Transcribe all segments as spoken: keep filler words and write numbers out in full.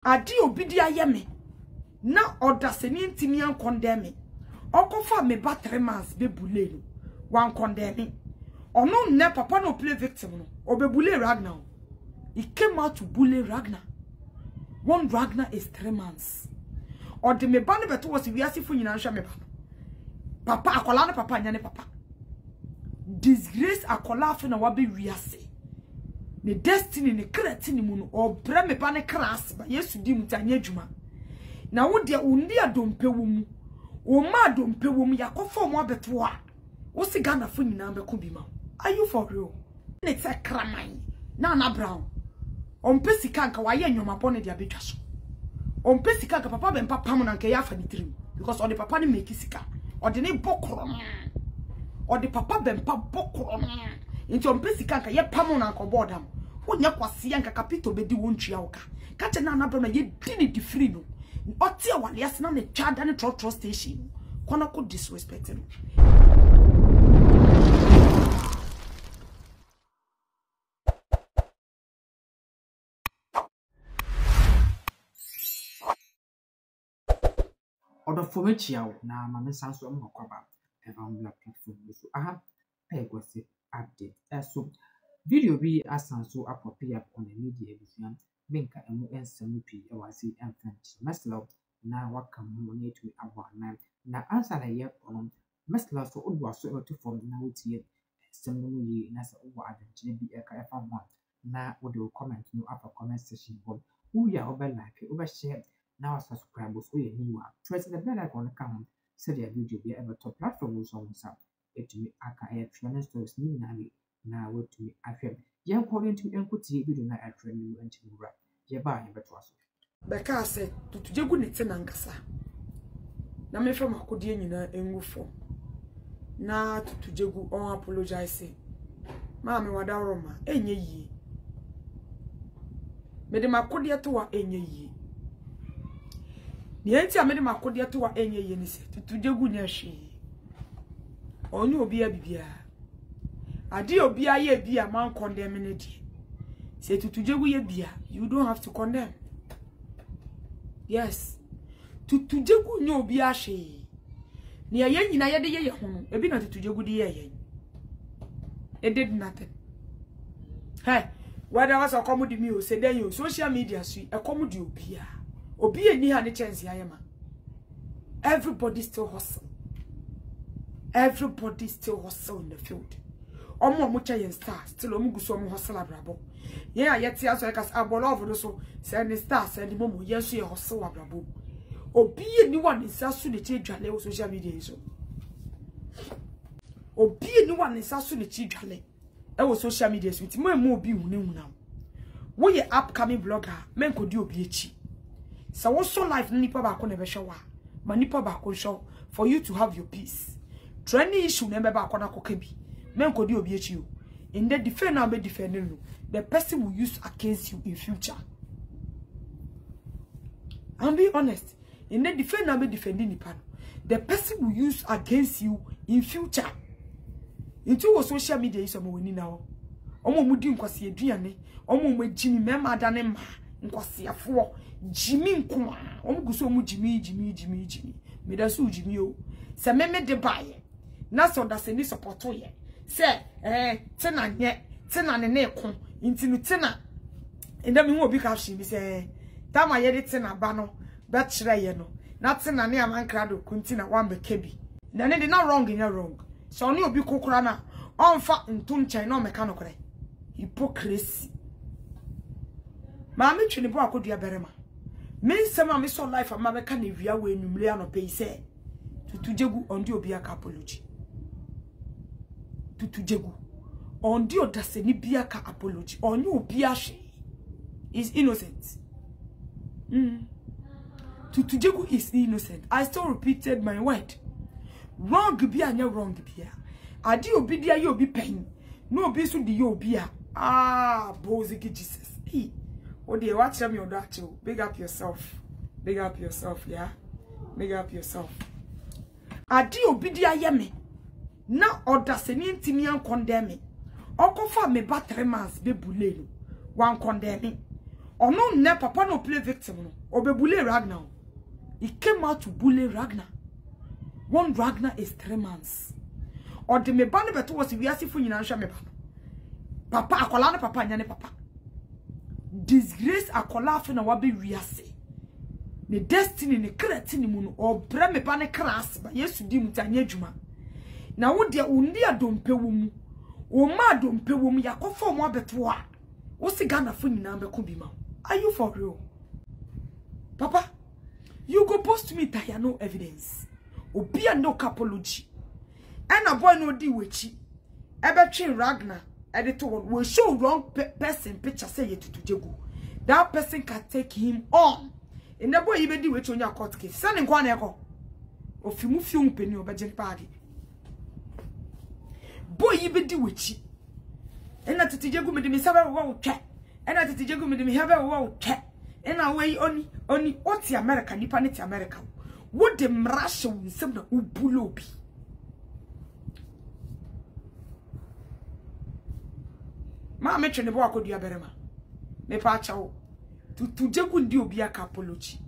ade obi di ayeme na oda se ni ntimi an condemn me okofa me ba three months be bule no wan condemn me ono ne papa no play victim no obebule Ragnar. He came out to bully Ragnar. One Ragnar is three months. Or the me bani beto was we asi fu nyina hwe me ba. Papa akola no papa nya ne papa. Disgrace akola afi na wabe wiase. Ne destiny ne creatine mu no obre me ba ne class ba Yesu di mutanya adwuma. Na wo de undi adompe wo mu. O ma adompe wo mu yakofo mo abeto a. Wo si Ghana fu nyina be ko bi ma. Are you for real? It's a crime. Na na brown. On pesika nka waye nyoma bone dia betwa so. On pesika nka papa be mpa pam na nka ya fa ni tirim because on the papa ni make sika. O de ne bokoro. O de papa be mpa bokoro. Nti on pesika nka ye pam na nka bodam. Wonya kwase nka capito be di wontua woka. Ka che na na brown na ye di ni di free no. O tie wale ase na ne chada ne trotro station. Kono ko disrespect no. Order for me chiao na mama sanso am hokwaba evan black platform so aha I go say update so video bi asanso apopia on the media ebusuan benka emu ensem pi e wase enfant meslo na waka mo ne to abana na answer na ye on meslo so odwa so e to form na wotie sem no yi na se wo adentine bi e ka e fa mo na wo de comment no apa comment section bo wo ya oba like oba share now subscribe so you new one press the bell icon come so the video be able to platform so so it me aka e training stories ni na me na what to me afem yan calling to enkuti video na e training mu anti mura ye ba ye beto aso be ka se tutujegu ne tena nkasa na me fam akodie nyina enwufo na tutujegu on apologize ma me wada roma enye yi me de makodie to wa enye yi Nienti amede makode to wa enye ye ni se tutujegu nya hwe onye obi a bibia ade obi a ye bia man condemn ne di se tutujegu ye bia you don't have to condemn. Yes, tutujegu nya obi a hwe ne ye nyina ye de ye ye ho no ebi na tutujegu de ye ye it did nothing. Hey, whether was a comedy me o say then you social media so e comedy obi a Obi eni ha ne chance ayema. Everybody still hustle. Everybody still hustle in the field. Omo omo cha yen star still omo guso omo hustle abrabo. Ye ayeti aso ekas abolo of so send the star send the momo yen so ye hustle abrabo. Obi eni wa ne sa so ne chi dwale o social media so. Obi eni wa ne sa so ne chi dwale e wo social media so ti mo emu obi hu ne hu na. Wo ye upcoming blogger men ko di obi echi. So what's so life nipa ba ko nebe show ma nipa ba ko show for you to have your peace. Training issue nebe ba ko na ko kabi. Men ko di obi echi o. In the defend now be defending no. The person will use against you in future. I'm being honest. In the defend now be defending nipa no. The person will use against you in future. Into social media is omo wani na o. Omo mudi nkwase aduane. Omo mo jimi mema da ne ma. Nkwase afo. Jimmy nkuma omu guso mu Jimmy Jimmy Jimmy Jimmy me da so Jimmy o se me me de baye na so da se ni support ye se eh tena nye tena ne ne ko intinu tena enda me hu obi ka hye bi se ta ma ye de tena ba no be kire ye no na tena ne amankra do kuntina wan be kebi na ne de na wrong in wrong so ne obi kokora na onfa ntu nchen na o meka no kore hypocrisy ma me twini bo akodua berema men sama me so life ama be ka na wia we enumle anope se tutujegu ondi obi aka apology tutujegu ondi odase ni bia ka apology onye obi ahwe is innocent. mm tutujegu is innocent. I still repeated my word. Wrong bia anya wrong bia ade obi dia ye obi pen no obi so di ye obi a ah boziki Jesus. Hey. Oh dear, watch them your daughter. Big up yourself. Big up yourself, yeah. Big up yourself. Adi obidi ayeme. Na oda se ni ntimi an condemn me. Okofa me ba three months be bulelo. Wan condemn me. Ono ne papa no play victim no. Obebule Ragnar. He came out to bully Ragnar. One Ragnar is three months. Or the me bane beto was we asifu nyina hwa me papa akola ne papa nya ne papa. Disgrace akola afi na wabe wiase. Ne destiny ne creatine mu no obre me ba ne class ba Yesu di mu tanya adwuma. Na wo de undi adompe wo mu. O ma adompe wo mu yakofo mo abeto a. Wo si Ghana fo nyina be ko bi ma. Are you for real? Papa, you go post me tire no evidence. Obi and no apology. And a boy no di wechi. Ebe train Ragnar. Editor will show wrong pe person picture say it to Jego. That person can take him on. In the boy even di wechi on your court case. Send in one echo. Of you move young penny over Jen party. Boy even di wechi. And at the Jego made me have a wow cat. And at the Jego made me have a wow cat. And away only only what's the American Nipanity America. What the mrasha will some the ubulobi. Ma me twene bo akodu aberema me pa chawo tu tu jegu ndi obi aka apology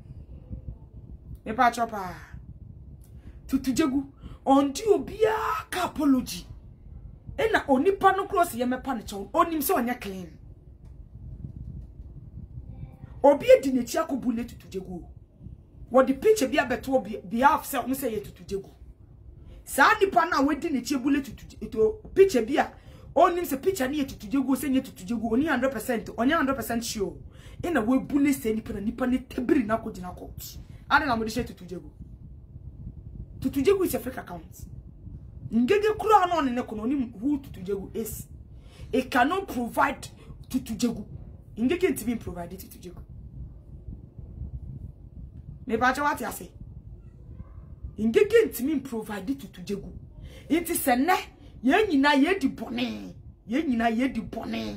me pa chawo pa tu tu jegu ondi obi aka apology ena onipa no cross ye me pa ne chawo onim se onya clean obi edi ne chi akobule tu tu jegu wo the picture bi abeto obi bi half se on se ye tu tu jegu sa nipa na wedi ne chi ebule tu tu picture bi a onim se picture ni etutujegu se nye tutujegu oni one hundred percent oni one hundred percent sure ina we bully se nipa na nipa ne tebiri na ko gina court ade na mo de she tutujegu tutujegu is a fake account ngege kura no ne ko no onim who tutujegu is it cannot provide tutujegu ngege ntimi provide tutujegu me ba cha what ya say ngege ntimi provide tutujegu it is ene ye nyina ye di bone ye nyina ye di bone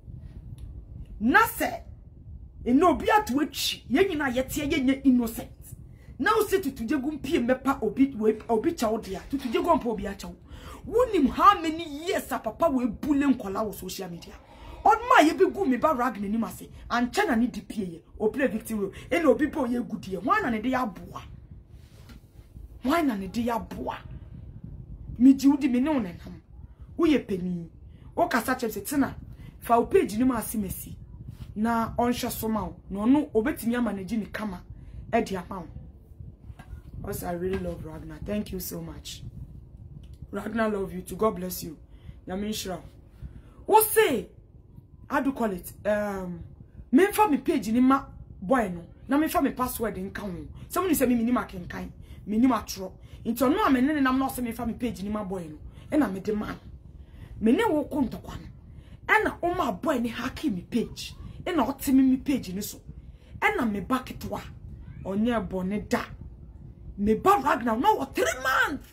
na se eno obi ato atwi ye nyina ye tie ye nya innocent na o se tutujegu mpie mepa obi obi chawo dia tutujegu mpa obi achawo wonim how many years a papa we bule nkola wo social media odma ye bi gu me ba Ragnar ni mase ancha na ni di pie ye o play victim role eno obi po ye gudie hwan na ne de ya boa hwan na ne de ya boa mi jiudi me no nenam wo ye peni o kasa chepse tina fa o page ni ma asimesi na onhwe so ma no no obetimi amanage ni kama e di ama. Also, I really love Ragnar. Thank you so much. Ragnar, love you too. God bless you. Yaminshra. What say? How do you call it? Um, me for me page ni ma boy no. Na me for me password in kan. Someone say me minima ken kan. Minima tro. Into no amene na no say me for me page ni ma boy no. E na me de man. Me ne wo ko ntokwa no. E na o ma boy ni hack me page. E na o timi me page ni so. E na me back to wa. Onye bone da. Me ba Ragnar now what three months.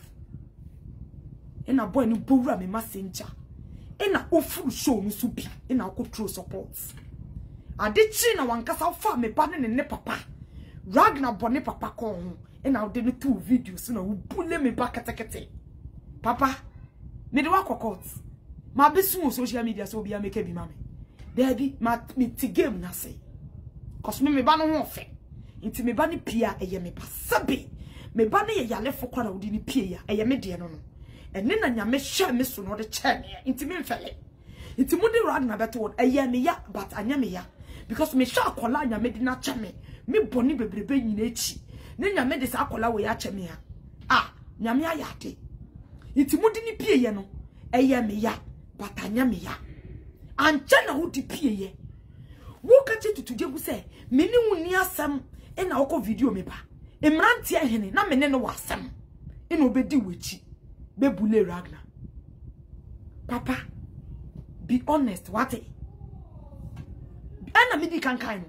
Ena boy no bowura me messenger. Ena ofuru show no so bi. Ena ko true support. Ade chi na wankasa fa me ba ne ne papa. Ragnar bone papa ko ho. Ena de no two videos na wo bule me ba ketekete. Papa, me de wa court. Ma be su social media so bi ameke bi mame. There be ma me ti game na say. Cause me me ba no ho fe. Inti me ba ni pia eye me pa sabi. Me ba ne ye yale fo kwa na odi ni pie ya eye me de no no ene na nyame hye me so no de che me inti me mfele inti mu de Ragnar beto won eye me ya but anya me ya because me hye akola nyame de na che me me boni bebrebe nyina echi ne nyame de sa akola we ya che me ya ah nyame ya yade inti mu de ni pie ye no eye me ya but anya me ya anche na wo di pie ye wo ka che tutujegu se me ni wuni asem e na okọ video me ba Emranti ehene na mene no wasem ina obedi wechi be bule Ragnar. Papa, be honest what e ana midi kankan no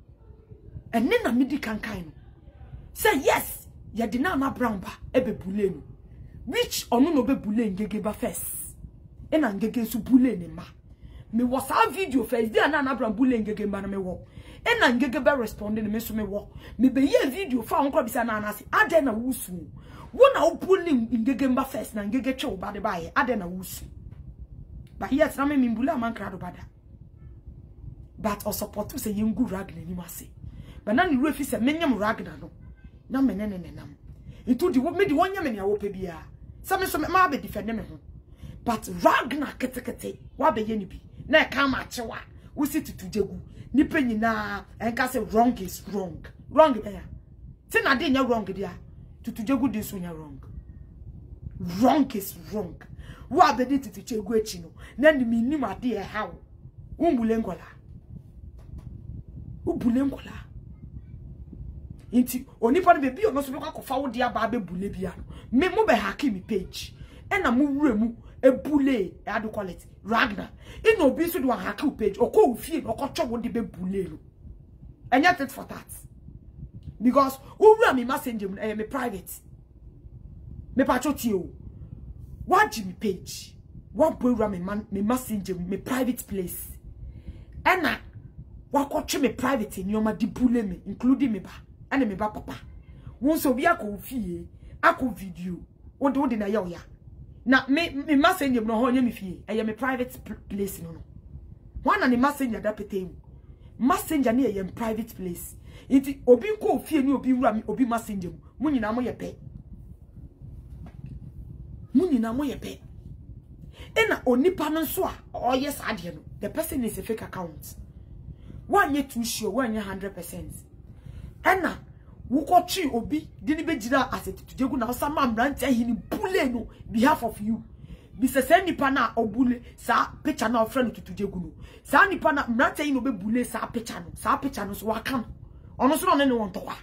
ene na midi kankan no say yes ya di na na brown ba e be bule no which onu no be bule ngege ba first ina ngege su bule ni ma me was a video first dey na na brown bule ngege ba na me wo ena ngege be responding me so me wo me be ye video fa onko bisa na anase ade na wusu wo na opuli ngege mba first na ngege twe obade bae ade na wusu ba yes na me mimbula man krado bada but or support to say yengu Ragnar ni mase. But now you refi say menyam Ragnar no. Na menene nenam. Into the me the one yam ya wo pe bia. Some so ma be defend me ho. But Ragnar kete kete wa be ye ni bi. Na e ka ma chewa. Wo si tutujegu. Nipa nyina enka say wrong is wrong. Wrong there. Say na dey nya wrong there. Tutujegu dey so nya wrong. Wrong is wrong. Wa be dey tutujegu echi no. Na ni mi nim ade e hawo. Umbule ngola. Ubule ngola. Inti onipa no be bi ono so be kwakofa wo dia ba be bule bia no. Me mo be hack me page. E na mo wure mu ebule e ado quality Ragnar. E no bi so do hack page. Okọ ofie no okọ wo de be bule no. Enya it for that. Because wure me messenger me, me private. Me patroti o. What me page? What boy me man me messenger me private place. Ena wakotwe me private in yoma di bule me including me ba ene me ba papa won so bi akọ fie akọ video wode wode na ya na me me messenger no ho nya me fie eye me private place no no wana ni messenger da pete mu messenger na eye private place iti obi ko fie ni obi wura obi messenger mu mu nyina mo ye pe mu nyina mo ye pe ena onipa no so a oye saade no the person is a fake account. One year too sure, one year hundred percent. Ena, wuko chi obi, dini be jira asset to jegu na osama mbrante hini bule no behalf of you. Bise se nipa na obule sa picture na friend to jegu no. Sa nipa na mbrante hini obe bule sa picture no, sa picture no so wakam. Ono so no ne won to wa.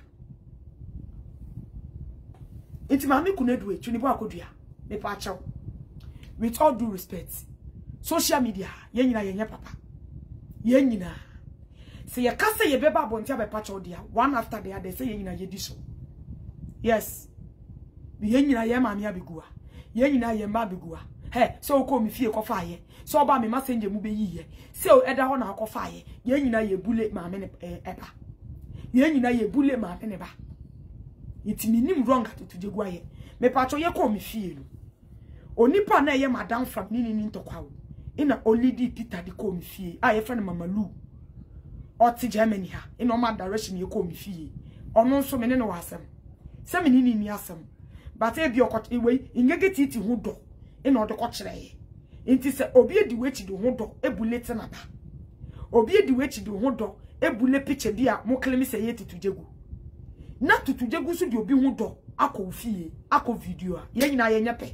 Iti mami kunedwe, chunibo akodua. Me pa chaw. With all due respect, social media, yen nyina yen papa. Yen nyina. Say ye kase ye beba bontia be pacho dia one after the other say ye nyina ye di so. Yes. Bi ye nyina ye maami abegua. Ye nyina ye mba abegua. He, so ko mi fie kofa ye. So ba me messenger mu be yiye. Se o eda ho na kofa ye. Ye nyina ye bule maami ne eba. Ye nyina ye bule maami ne ba. Iti minim wrong atutujegua ye. Me pacho ye ko mi fie no. Onipa na ye madam from nini ni ntokwa wo. Ina olidi Peter di ko mi fie. Ah ye friend Mama Lu. Oti Germany ha in oma direction ye ko mi fie ono nso me ne no wasem se me ni ni asem but e bi okot ewe ingege titi ho do e na odeko kire ye enti se obi edi wechi do ho do e bulete na ba obi edi wechi do ho do e bule picture bia mo claim se ye tutujegu na tutujegu so di obi ho do akọ fie akọ video a ye nyina ye nyepe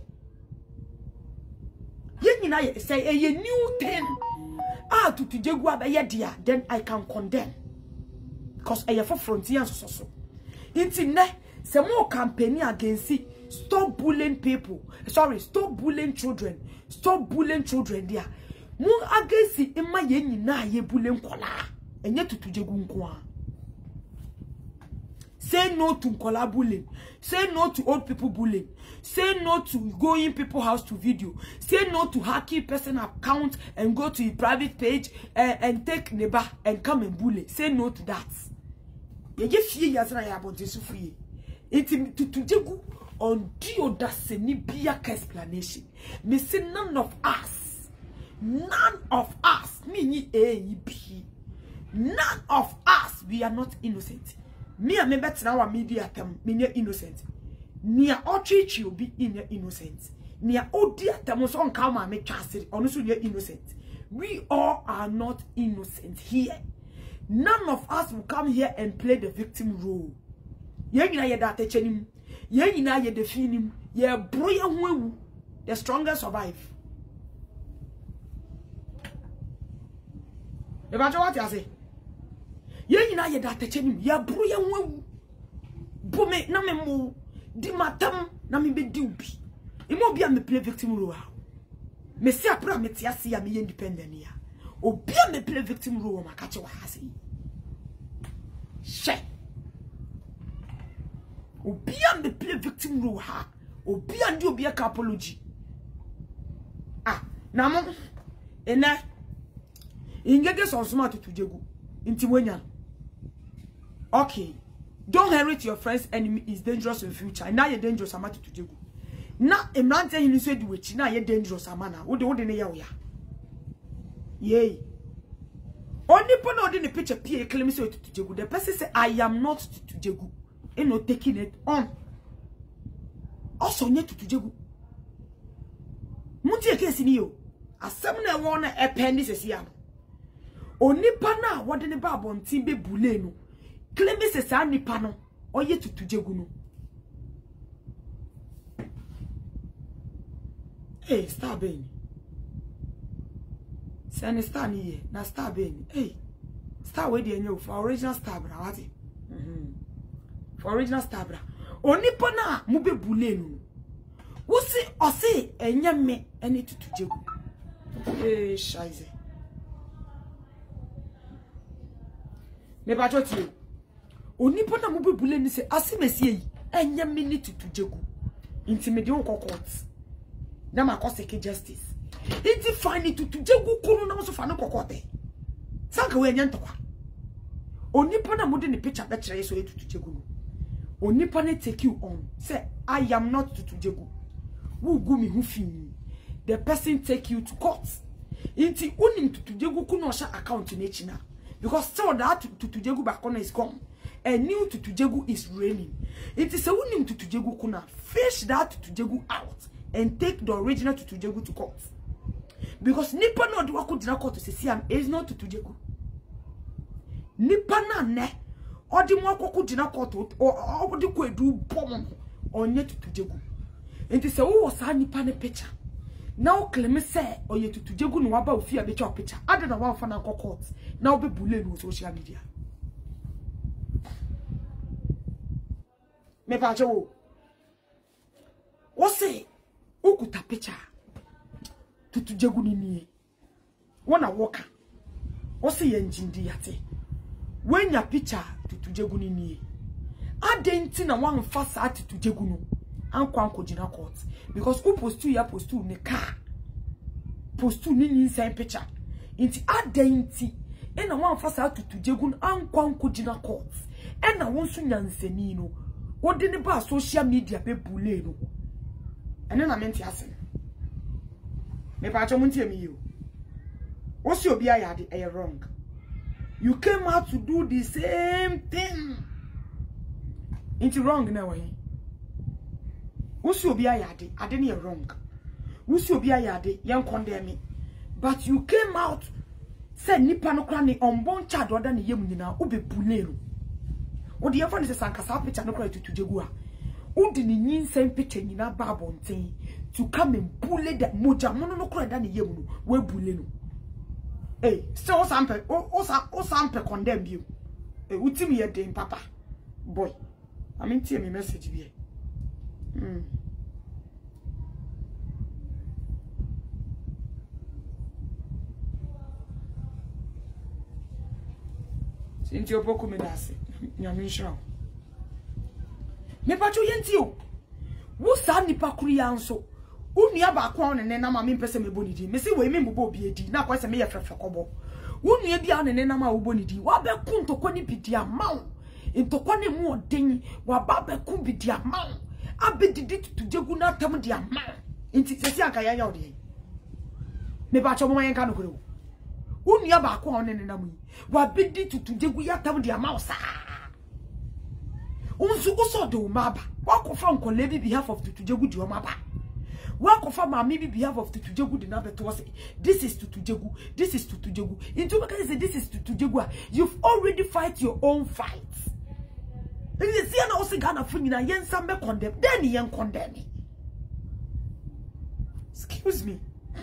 ye nyina ye say e ye new thing. Ah, to to jegu abaye dia, then I can condemn. Because I for frontier so so. Inti ne, se mo campaigning against it. Stop bullying people. Sorry, stop bullying children. Stop bullying children there. Mo against it in my ye na ye bullying kola. Enye to to jegu nko. Say no to kola bullying. Say no to old people bullying. Say no to going people's house to video. Say no to hacking person account and go to a private page and, and take neighbor and come and bully. Say no to that. Ye ye fie yazra ya bonte su fie. Iti to to jegu on dio da se ni bia explanation. Me say none of us. None of us. Me ni A B. None of us. We are not innocent. Me and me better now media them. Me ni innocent. Nia ochichi obi in innocent. Nia odia temos on kama me chasiri. Honestly, you're innocent. We all are not innocent here. None of us will come here and play the victim role. Yengina ye date chenim. Yengina ye definim. Ye broya huewu. The strongest survive. Evangelist, what you say? Yengina ye date chenim. Ye broya huewu. Bome na me mo. Di matam na me be di ubi. Imo bia me play victim role. Me si apra me ti ase ya me independent ya. Obia me play victim role ma ka che wa ase. She. Obia me play victim role ha. Obia ndi obia ka apology. Ah, na mo ena ingege so so ma tutujegu. Inti wenya. Okay. Don't inherit your friend's enemy is dangerous in future. Now you're dangerous amati to jegu. Now a man saying you said which now you're dangerous amana. What the what the ya? Yay. Only person holding the picture P claim say Tutu Jegu. The person say I am not Tutu Jegu. And not taking it on. Also nye Tutu Jegu. Munti e case ni yo. Asem na won na appendix esi am. Onipa na wode ne ba abontin be bule no. Claim say sa nipa no oye Tutu Jegu no. Hey, star ben. Send star ni ye. Na star ben. Hey. Star we dey enyo for original star bra what? Mhm. For original star bra. Onipa na mu be bule no. Wo si o si enye me ene Tutu Jegu. Eh, scheiße. Me ba choti. Onipa na mu be bule ni se asimesi yi enye me ni Tutu Jegu. Intimidate on court. Na ma ko seke justice. Iti fine Tutu Jegu kunu na so fa no kokote. Sanka we nya ntokwa. Onipa na mu de ne picture be kire so Tutu Jegu no. Onipa na take you on. Say I am not Tutu Jegu. Who go me who fi. The person take you to court. Inti unim Tutu Jegu kuno sha account in China. Because so that Tutu Jegu back on is gone. A new Tutu Jegu is raining. It is a unim Tutu Jegu kuna. Fish that Tutu Jegu out and take the original Tutu Jegu to court. Because nipa no do wako dina court to say am is not Tutu Jegu. Nipa na ne odi mo akoko dina court o odi ko edu bom onye Tutu Jegu. Enti se wo sa nipa ne picture. Now claim say oye Tutu Jegu no waba ofi abecha o picture. Ade na wan fa na court. Now be bule no social media. Me pa jo. Wo say okuta picture. Tutu Jegu ni ni. Wona woka. Wo say ye njindi yate. When your picture Tutu Jegu ni ni. Ade nti na wan fa sa Tutu Jegu no. Anko anko jina court because who post two ya post two ne car post two ni inside picture inti adenti e na wan fasa Tutu Jegu anko anko jina court e na won so nyansani no wode ne ba social media be bule no ene na menti ase me pa cho muntie mi yo o si obi ayade e wrong. You came out to do the same thing. Inti wrong na we. Usi obi ayade, ade ne wrong. Usi obi ayade, yen condemn me. But you came out, said nipa no kra ne onbon child oda ne yem nyina, ube bulero. Odi yefo ne se sankasa picture no kra Tutu Jegu a. Odi ne nyinsem picture nyina ba bonten to come and bully that moja mono no kra da ne yem no, we bully no. Eh, so o sample, o o sa o sample condemn you. Eh, utimi ye den papa. Boy. I mean tie me message bi. Hmm. Sinti opoku me dase. Nyame nhira. Me pacho yenti o. Wo sa nipa kuru ya nso. Unua ba kwa one ne na ma me pese me bonidi. Me se we me mbo obi edi. Na kwa se me ye frefre kobo. Unua bia one ne na ma wo bonidi. Wa be ku ntokwa ni bidi amaw. Ntokwa ne mu oden. Wa ba be ku bidi amaw. Abedidi Tutu Jegu na tam dia ma. Inti sesi anka ya ya ode. Me ba cho mo yan ka no kure. Unua ba kwa one ne na mu. Wa bedi Tutu Jegu ya tam dia ma osa. Unsu uso de umaba. Wa ko fa nko lebi behalf of Tutu Jegu di umaba. Wa ko fa ma mi behalf of Tutu Jegu di na beto say this is Tutu Jegu, this is Tutu Jegu. Into make say this is Tutu Jegu. You've already fight your own fight. If you see an also Ghana Funina, yen some be condemn, then yen condemn me. Excuse me.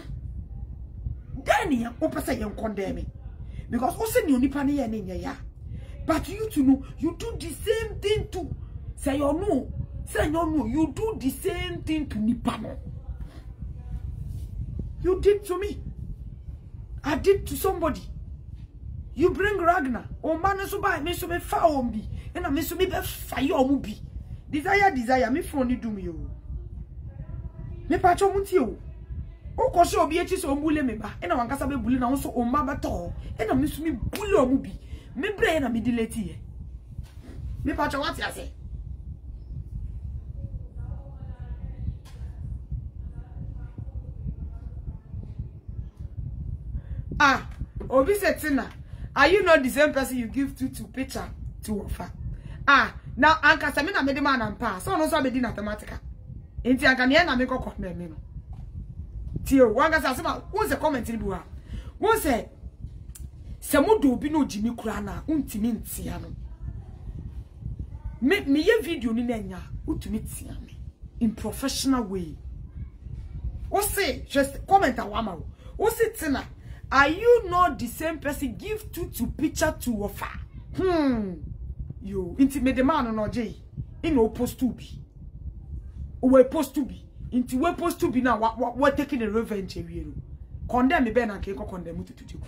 Then yen opposite yen condemn me. Because also ni onipani yen in ya. But you to know, you do the same thing to say you know. Say you know, you do the same thing to Nipano. You did to me. I did to somebody. You bring Ragnar. Oh man, so by me so be fa ombi. And I me so be fire omubi. Desire, desire, me phone you do me yo. Me pacho munti yo. O ko se obi echi so mbule me ba. E na wankasa be bule na so o ma beto. E na me so me bule omubi. Me bre na me delete ye. Me pacho what ya say? Ah, obi setina. Are you not the same person you give to to picture to offer? Ah, now anka se me na me de man ampa. So no so be di mathematical. Enti anka ne na me kokko na me no. Tio, wanga sa se ma, won se comment ni bu ha. Won se se mo do bi no jimi kura na, untimi ntia no. Me me ye video ni na nya, utumi tia me in professional way. Won say just comment awama. Won say tina, are you not the same person give to to picture to offer? Hmm. You intimate the man no J. In no post to be. We post to be. Into we post to be now. What what what taking a revenge here? Condemn me ben and can condemn to to.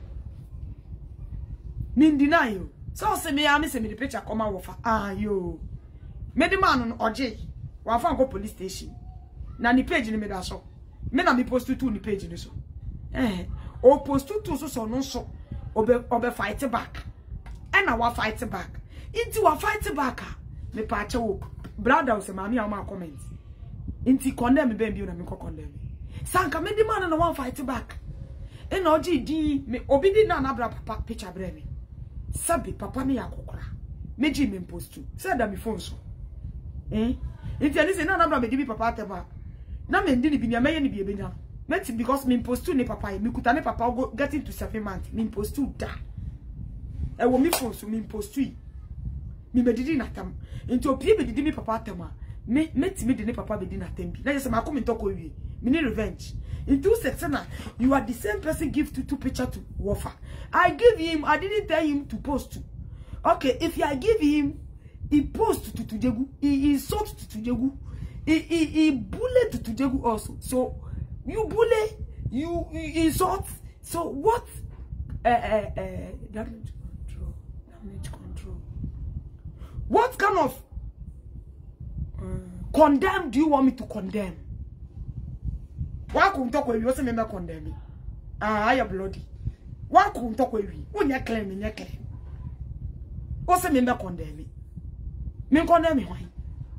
Mean deny you. So say me am say me the picture come out offer. Ah yo. Me the man no J. Wa fa go police station. Na ni page ni me da so. Me na me post to ni page ni so. Eh. O post to so so no so. Obe obe fight back. And I wa fight back. Into wa fight back. Me pa che wo brother say mami a ma comment. Inti condemn me ben bi na me ko condemn. Sanka me di man na wa fight back. E na oji di me obi di na na bra papa picture bre me. Sabi papa me yakokora. Meji me post to. Say that me phone so. Eh? Inti ani say na na bra me di papa tema. Na me ndi ni bi na me ye ni bi e benya. Meti because me post to ne papa me kuta ne papa go get into seven months. Me post to da. E wo me phone so me post to. Me medidi na tam. Inti opie be didi me papa tema. Me meti me de ne papa be di na tam bi. Na just ma come talk wi. Me need revenge. In two seconds, you are the same person give to two picture to offer. I give him, I didn't tell him to post to. Okay, if I give him, he post to Tujegu, he insult to Tujegu, he he he bully to Tujegu also. So you bully, you, you insult. So what? Uh, uh, uh, damage control, damage control. What kind of uh, condemn do you want me to condemn? Why couldn't talk with you? Also, member condemn me. Ah, I am bloody. Why couldn't talk with you? When you claim me, you claim. Also, member condemn me. Me condemn me, why?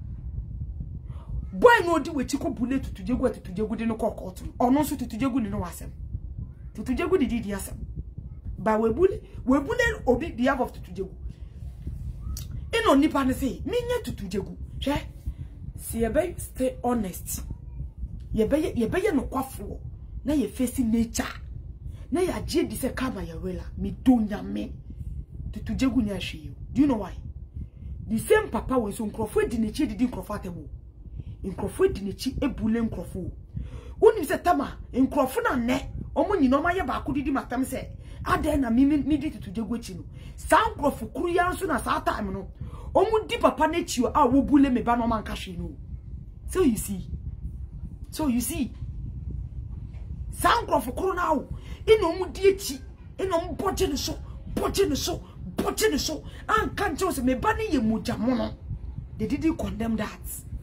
Boy, no do with Chico bullet to Jago to Jago in the court, or no so to Jago in the wasem. To Jago did the asem. But we bully, we bully obi the above to Jago. And only pan say, me to Jago. Che? See a babe, stay honest. Ye be ye be no kwafo na ye facing nature na ya je di se kama ya wela me do nyame tutu jegu nya hwe. Do you know why? The same papa we so nkrofo di nechi di nkrofo atebo nkrofo di nechi ebule nkrofo woni se tama nkrofo na ne omo nyino ma ye ba ko didi matam se ade na mi mi di tutu jegu echi no sa nkrofo kuru ya nso na sa time no omo di papa na echi a wo bule me ba no man ka hwe no. So you see So you see, sound of a corona in um deity, in um botching so, botching so, botching so, and can't choose me banning you mujamono. They didn't condemn that.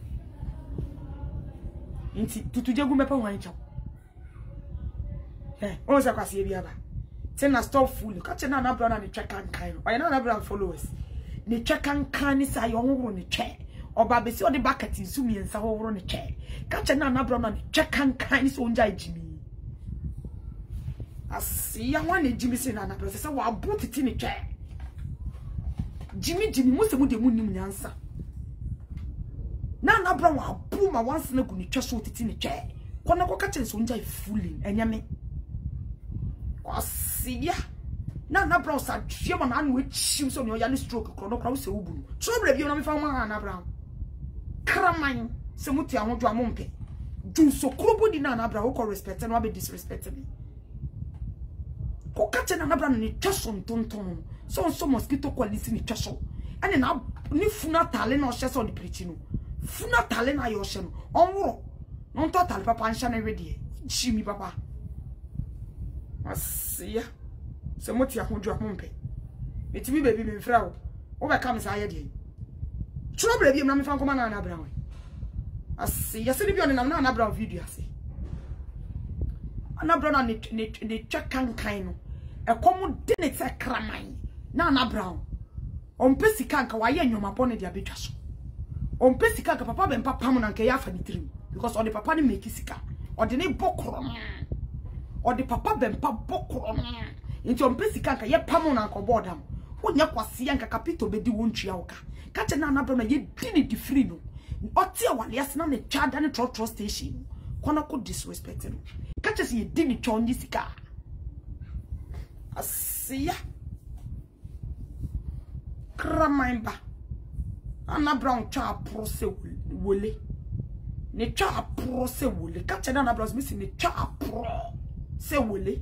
Into to Jagumepa wine chop. Eh, oh, Zakasi Biaba. Tell us stop fooling. Catch another brother and the check and kind. Or another brother followers. The check and kind is a young on the chair. Or babesi or the bucket in Sumi and Saho on the chair. Catch another brown and check and kindness on Jimmy. I see I want Jimmy saying and a professor will put it in a chair. Jimmy Jimmy most of the moon answer. Nana brown will boom my once in a good chest with it in a chair. When I go catch and Sonja fooling and yammy. I see ya. Nana brown said, German and which shoes on your yellow stroke, chronocross, Ubu. Trouble if you don't found Nana Brown. Caramine. Semuti a won't do a monte. Do so crobo di na nabra who respect and be disrespected me. Ko catch an abra ni chason tonton. So so mosquito quality ni chaso. And then now ni funa tale no share on the preaching. Funa tale na yo sheno. Onwo. Non total papa and shane ready. Shimi papa. Asia. Semuti a won't do a monte. It's me baby me frau. Over comes I again. Trouble if you na me fan come na abra. Asi ya se bi on na na brown video ase na brown na ne ne check kan kan no e komo de ne te kraman na na brown on pesi kan ka wa ye nwoma pon de abetwa so on pesi kan ka papa be papa mo na nke ya fa ni trim because on the papa ni make sika o de ne bokoro o de papa be papa bokoro Into on pesika nka ye pamo na nko board am. Wonya kwase ya nka kapito bedi wontua wo ka. Ka che na na bro na ye dini di free no. Oti e wale asena ne chada ne trotro station. Kona ko disrespect no. Ka che se ye dini chonji sika. Asiya. Kramaimba. Ana brown cha prose wole. Ne cha prose wole. Ka che na na bro mi ne cha pro se wole.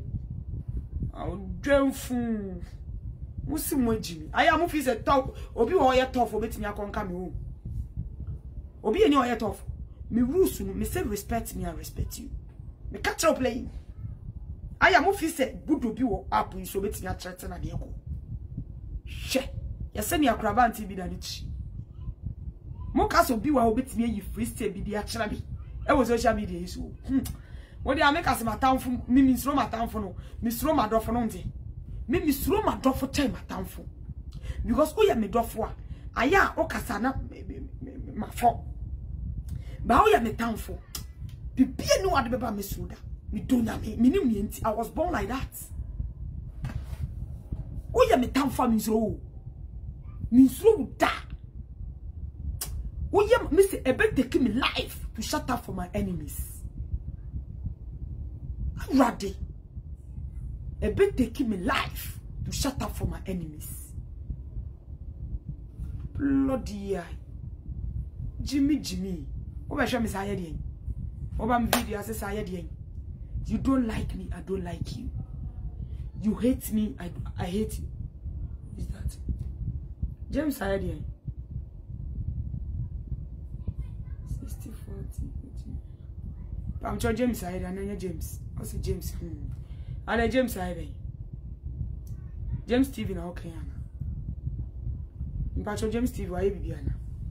Dwemfu musi mwejimi aya mu fi se talk obi wo ye tough obetimi akonka me o obi eni o ye tough me rules no me say respect me and respect you me catch up playing aya mu fi se good obi wo app yi so obetimi atrete na de ko she ye se ni akraba anti bi da ni chi mo ka so bi wa obetimi yi free stay bi di akira bi e wo social media yi so hmm. When they make us my town for me, Miss Roma town for no, Miss Roma do for no day. Me Miss Roma do for time my town for. Because who ya me do for? Aya o kasana my for. But who ya me town for? Be be no ade beba me suda. Me do na me, me nim yenti. I was born like that. Who ya me town for Miss Ro? Miss Ro da. Who ya me say ebe take me life to shut up for my enemies. Ready. A bit taking me life to shut up for my enemies. Bloody eye. Jimmy Jimmy. Over show me sayedi. Over my video say sayedi. You don't like me, I don't like you. You hate me, I I hate you. Is that James sayedi? sixty forty. I'm sure James sayedi, and James. I say James. Hmm. And James I James Steve na okay ana. Mpacho James Steve wa ebi ana.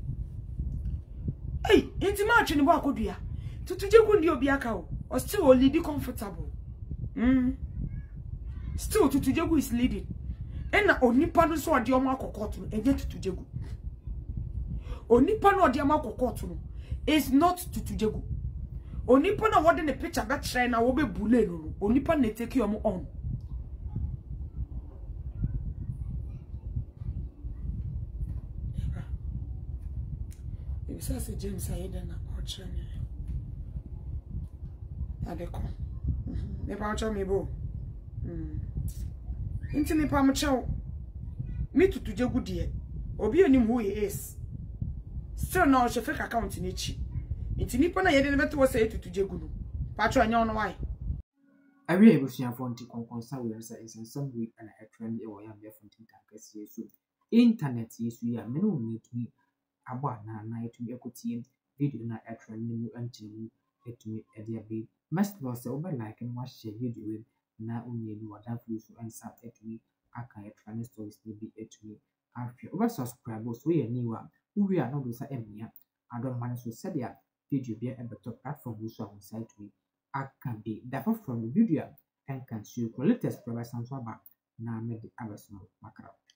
Hey, inti ma atwe ne bo akodua. Tutuje gu ndi obi aka o. O still lead comfortable. Mm. Still tutuje gu is leading. Ena onipa no so ode omo akokoto no enye tutuje gu. Onipa no ode omo akokoto no is not tutuje gu. Onipa na wode ne picture that try na wo be bule no onipa na take you on if say say James ayeda na ocha ni adeko ne pa ocha me bo mm inti ne pa mchew me tutuje gudie obi onim who he is still na o che fake account ni chi Inti nipa na yede ne beto wo say tutuje gu no. Patro anya ono why? Awie ebusuafo nti konkonsa we nsa ensensam we ana etrend e wo ya be fonti tankasi yesu. Internet yesu ya me no metumi abo na na etumi ekotie video na etrend ni mu antimu etumi ede abe. Must lo say oba like and watch share video we na onye bi wada fu so ansa etumi aka etrend stories ni bi etumi afia. Oba subscribe so ye ni wa. Uwi a no do sa emia. Adon man so said ya video be able to platform we so on site we I can be therefore from the video and can see the latest progress and so back na me the abeso makara